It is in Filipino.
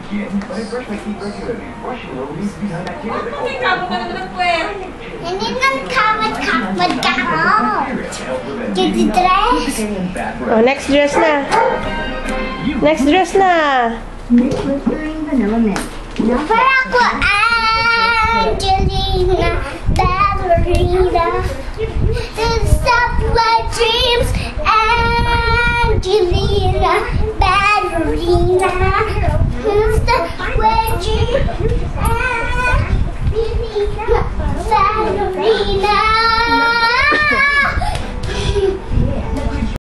again, but I brush my teeth regularly. Brushing will leave behind bacteria that cause Hindi nang kamad-kamad ka mo. Kitty dress. Oh, next dress na. Next dress na. Para ako, Angelina, ballerina. To stop my dreams, Angelina.